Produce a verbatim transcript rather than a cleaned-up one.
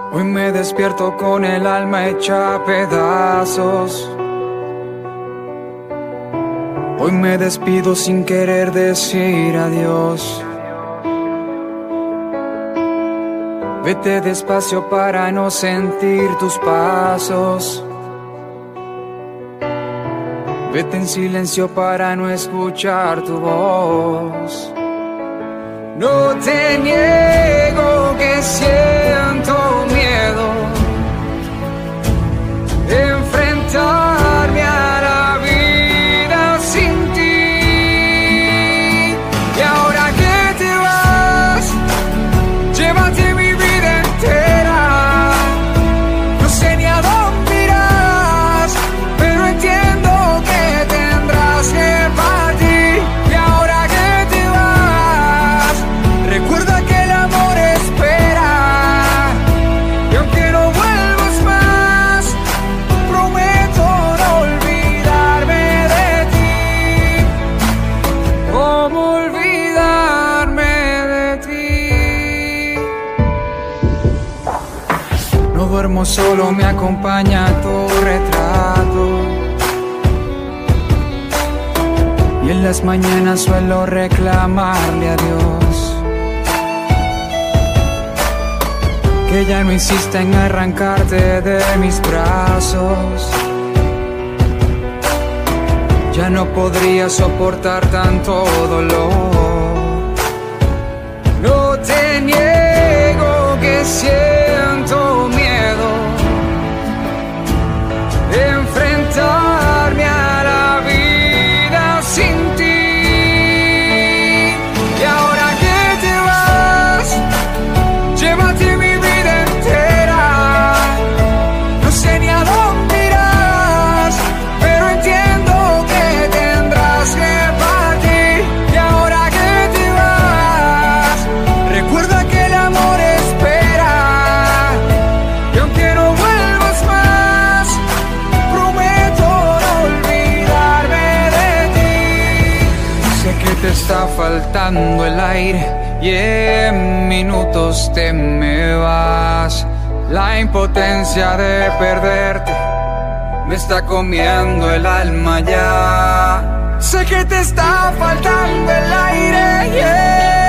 Hoy me despierto con el alma hecha a pedazos. Hoy me despido sin querer decir adiós. Vete despacio para no sentir tus pasos. Vete en silencio para no escuchar tu voz. No te niego que siento miedo de enfrentarme a la vida sin ti. Y ahora que te vas, llévate mi vida entera. No sé ni a dónde irás, pero entiendo que tendrás que partir. Y ahora que te vas, recuerda que el amor espera. Y aunque no vuelvas más, prometo no olvidarme de ti. ¿Cómo olvidarme de ti? No duermo solo, me acompaña tu retrato. Y en las mañanas suelo reclamarle a Dios que ya no insista en arrancarte de mis brazos. Ya no podría soportar tanto dolor. No te niego que siento miedo de enfrentarme a la vida sin ti. Y ahora que te vas, llévate mi vida entera. No sé ni a dónde irás, pero entiendo que tendrás que partir. Y ahora que te vas, recuerda que el amor espera. Y aunque no vuelvas más, prometo no olvidarme de ti. Sé que te está faltando el aire y en minutos te me vas. La impotencia de perderte me está comiendo el alma ya. Sé que te está faltando el aire, yeah.